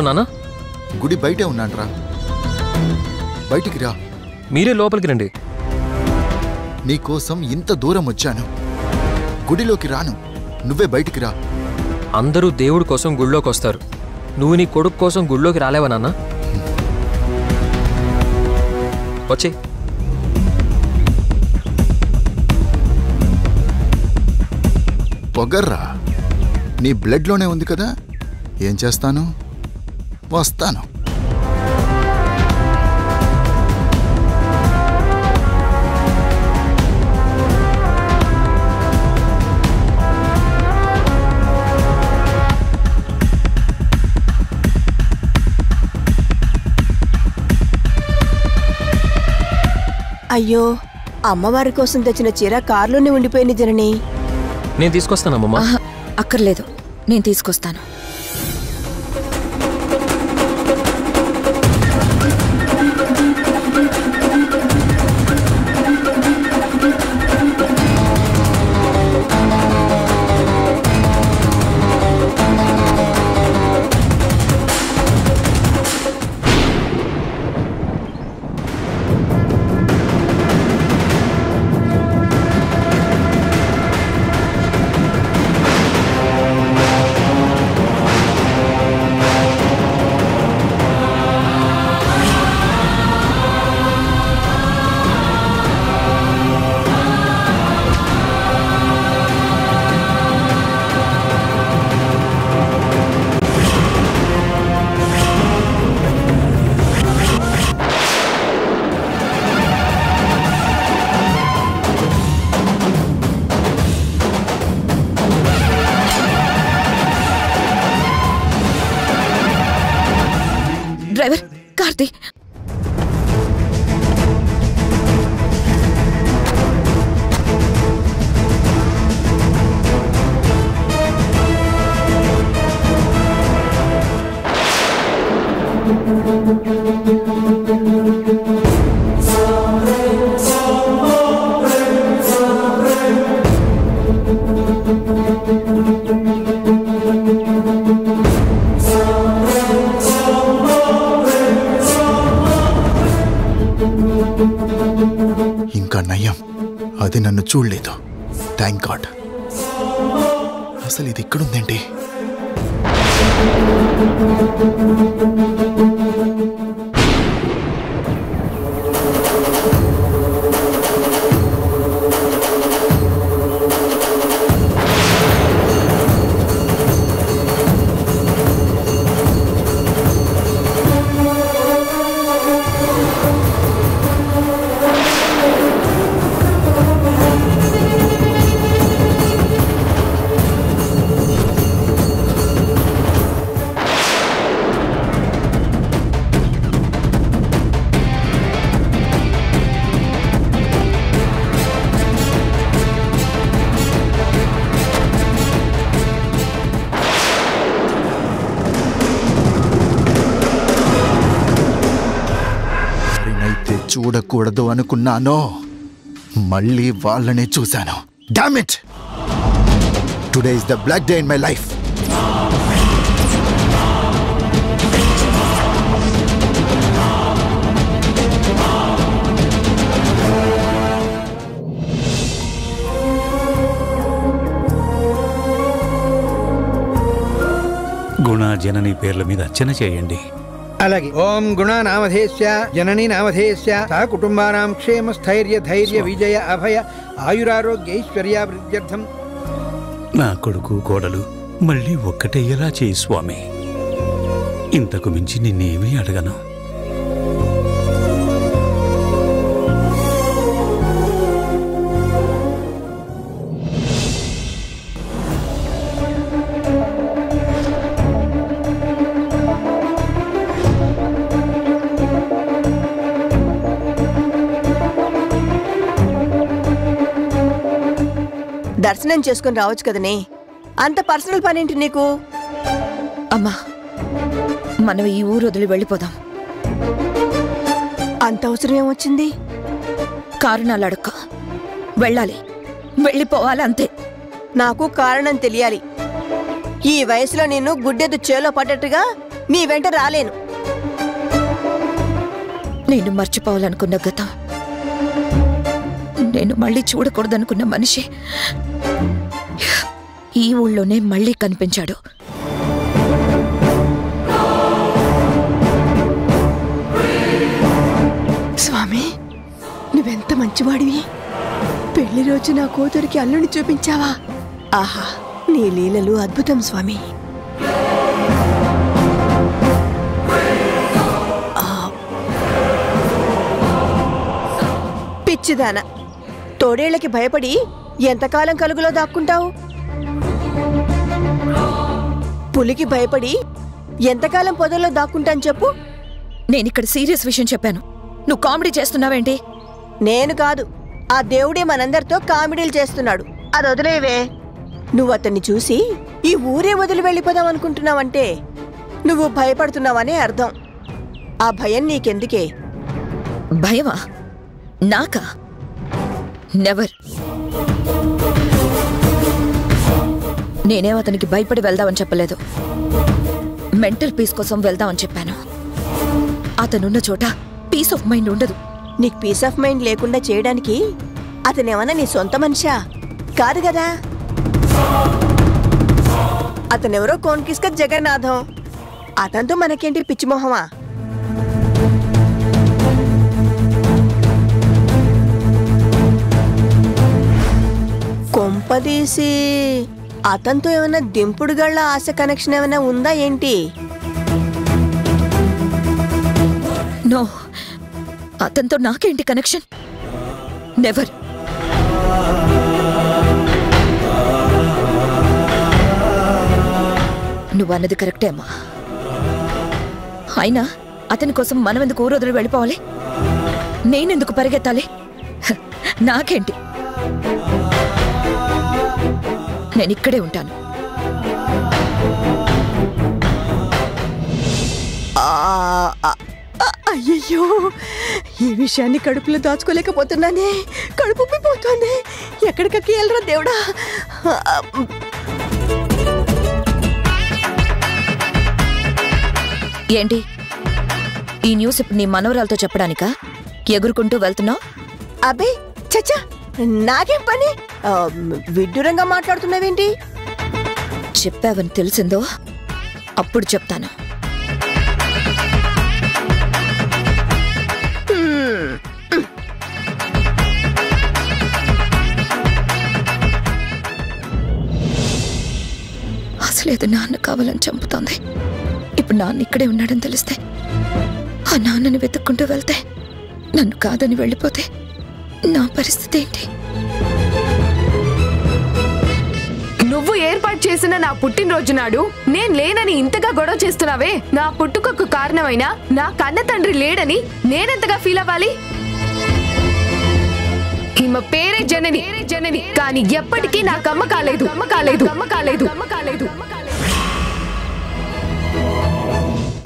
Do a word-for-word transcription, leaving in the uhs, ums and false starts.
నాన్న, గుడి బయటే ఉన్నాన్రా, బయటికి రా. మీరే లోపలికి రండి. నీకోసం ఇంత దూరం వచ్చాను, గుడిలోకి రాను, నువ్వే బయటికి రా. అందరూ దేవుడి కోసం గుళ్ళోకి వస్తారు, నువ్వు నీ కొడుకు కోసం గుళ్ళోకి రాలేవా నాన్న? వచ్చే. పొగర్రా, నీ బ్లడ్లోనే ఉంది కదా, ఏం చేస్తాను, వస్తాను. అయ్యో, అమ్మవారి కోసం తెచ్చిన చీర కారులోనే ఉండిపోయింది జనని. నేను తీసుకొస్తానమ్మా. అక్కర్లేదు, నేను తీసుకొస్తాను. డ్రైవర్, కార్తీ, ఇంకా నయం, అది నన్ను చూడలేదు. Thank god. అసలు ఇది ఇక్కడుందేంటి? చూడకూడదు అనుకున్నానో, మళ్ళీ వాళ్ళనే చూశాను. Damn it, today is the black day in my life. Guna Janani పేర్ల మీద అర్చన చేయండి. అలాగే. ఓం గుణ నామధేస్య జననీ నామధేస్య సహ కుటుంబానాం క్షేమ స్థైర్య ధైర్య విజయ అభయ ఆయురారోగ్యైశ్వర్యాభివృద్ధ్యర్థం. నా కొడుకు కోడలు మళ్ళీ ఒక్కటయ్యేలా చేయి స్వామి. ఇంతకు మించి నిన్నేమీ అడగను. దర్శనం చేసుకుని రావచ్చు కదనే, అంత పర్సనల్ పనేంటి నీకు? అమ్మా, మనం ఈ ఊరు వదిలి వెళ్ళిపోదాం. అంత అవసరం ఏమొచ్చింది? కారణాలు అడక్క, వెళ్ళాలి, వెళ్ళిపోవాలి, అంతే. నాకు కారణం తెలియాలి. ఈ వయసులో నిన్ను గుడ్డెద్దు చేలో పడ్డట్టుగా నీ వెంట రాలేను. నేను మర్చిపోవాలనుకున్న గతం, నేను మళ్ళీ చూడకూడదనుకున్న మనిషి ఈ ఊళ్ళోనే మళ్ళీ కనిపించాడు. స్వామి, నువ్వెంత మంచివాడివి. పెళ్లి రోజు నా కూతురికి అల్లుని చూపించావా? ఆహా, నీ లీలలు అద్భుతం స్వామి. పిచ్చిదాన, తోడేళ్లకి భయపడి ఎంతకాలం కలుగులో దాక్కుంటావు? పులికి భయపడి ఎంతకాలం పొదల్లో దాక్కుంటాను చెప్పు. నేనిక్కడ సీరియస్ విషయం చెప్పాను, నువ్వు కామెడీ చేస్తున్నావేంటి? నేను కాదు, ఆ దేవుడే మనందరితో కామెడీలు చేస్తున్నాడు. అది వదిలేవే. నువ్వు అతన్ని చూసి ఈ ఊరే వదిలి వెళ్ళిపోదాం అనుకుంటున్నావంటే నువ్వు భయపడుతున్నావనే అర్థం. ఆ భయం నీకెందుకే? భయమా? నాకా? నెవర్. నేనేం అతనికి భయపడి వెళ్దామని చెప్పలేదు, మెంటల్ పీస్ కోసం వెళ్దామని చెప్పాను. అతనున్న చోట పీస్ ఆఫ్ మైండ్ ఉండదు. నీకు పీస్ ఆఫ్ మైండ్ లేకుండా చేయడానికి అతనేమన్నా నీ సొంత మనిషా? కాదు కదా. అతనెవరో కోన్కిస్క జగన్నాథం. అతనితో మనకేంటి పిచ్చిమోహమా? కొంపదీసి అతనితో ఏమైనా దింపుడుగళ్ళ ఆశ కనెక్షన్ ఏమైనా ఉందా ఏంటి? నో, అతనితో నాకేంటి కనెక్షన్? నెవర్. నువ్వన్నది కరెక్టే అమ్మా. అయినా అతని కోసం మనం ఎందుకు ఊరొదిలి వెళ్ళిపోవాలి? నేనెందుకు పరిగెత్తాలి? నాకేంటి, నేను ఇక్కడే ఉంటాను. అయ్యయ్యో, ఈ విషయాన్ని కడుపులో దాచుకోలేకపోతున్నానే. కడుపు ఉబ్బిపోతుంది. ఎక్కడికక్కి వెళ్ళరా దేవుడా. ఏంటి ఈ న్యూస్ ఇప్పుడు నీ మనవరాలతో చెప్పడానికా ఎగురుకుంటూ వెళ్తున్నావు? అబ్బే చచ్చా, నాకేం పని? విడ్డూరంగా మాట్లాడుతున్నావేంటి? చెప్పావని తెలిసిందో అప్పుడు చెప్తాను. అసలేదు నాన్న కావాలని చంపుతోంది. ఇప్పుడు నాన్న ఇక్కడే ఉన్నాడని తెలిస్తే, ఆ నాన్నని వెతుక్కుంటూ వెళ్తే, నన్ను కాదని వెళ్ళిపోతే నా పరిస్థితి ఏంటి? నువ్వు ఏర్పాటు చేసిన నా పుట్టినరోజు నాడు నేను లేనని ఇంతగా గొడవ చేస్తున్నావే, నా పుట్టుకకు కారణమైన నా కన్న తండ్రి లేడని నేనెంతగా ఫీల్ అవ్వాలి? ఈమె పేరే జనని జనని కానీ ఎప్పటికీ నాకు అమ్మ కాలేదు అమ్మ కాలేదు అమ్మ కాలేదు అమ్మ కాలేదు